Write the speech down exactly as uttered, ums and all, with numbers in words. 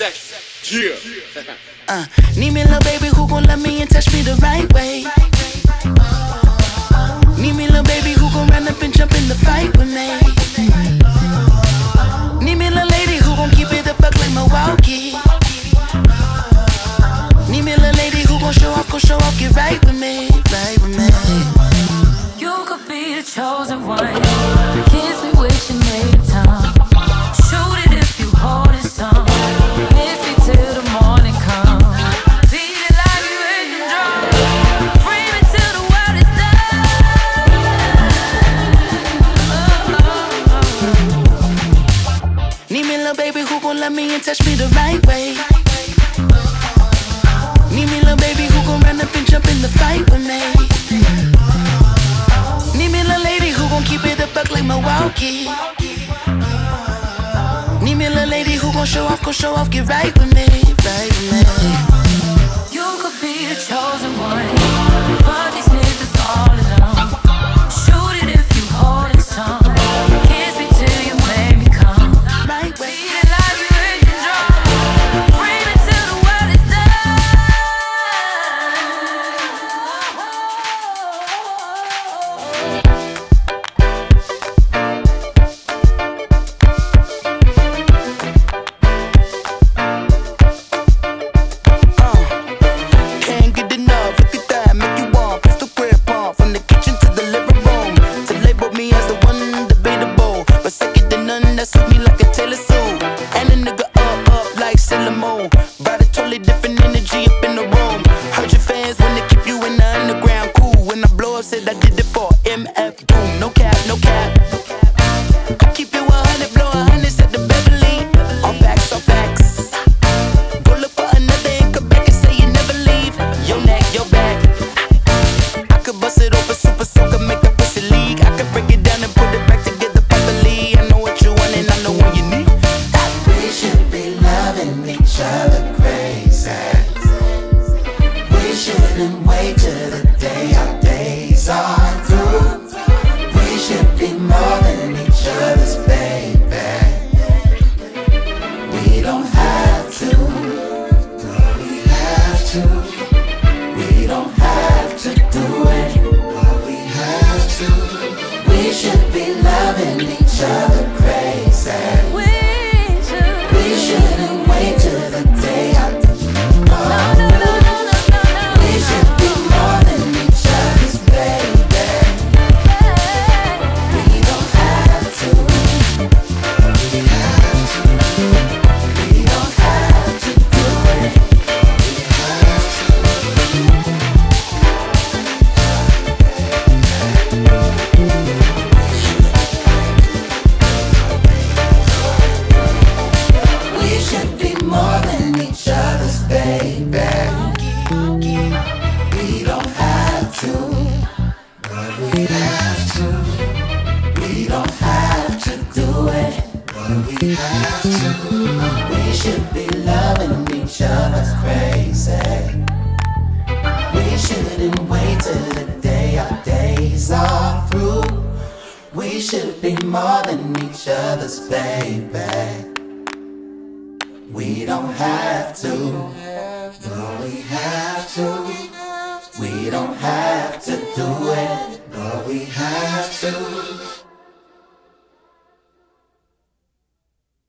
section. Yeah. uh, need me a little baby who gon' love me and touch me the right way. Need me a little baby who gon' run up and jump in the fight with me. Need me a little lady who gon' keep it a buck like Milwaukee. Need me a little lady who gon' show off, gon' show off, get right with me, right with me. You could be the chosen one. Kiss me with your native tongue. Shoot it if you hold it some. Miss me till the morning comes. Beat it like you in the drum. Free me till the world is done. Oh, oh, oh. Need me a little baby who gon' love me and touch me the right way. Need me a little baby who gon' run up and jump in the fight with me. Need me a little lady who gon' keep it a buck like Milwaukee. Need me a little lady who gon' show off, gon' show off, get right with me, right with me. You could be the chosen one. Fuck these niggas all alone. Shoot it if you hold it some. Kiss me till you make me come. Right way. Beat it like you in the drum. Free me till the world is done. We don't have to do it, but we have to.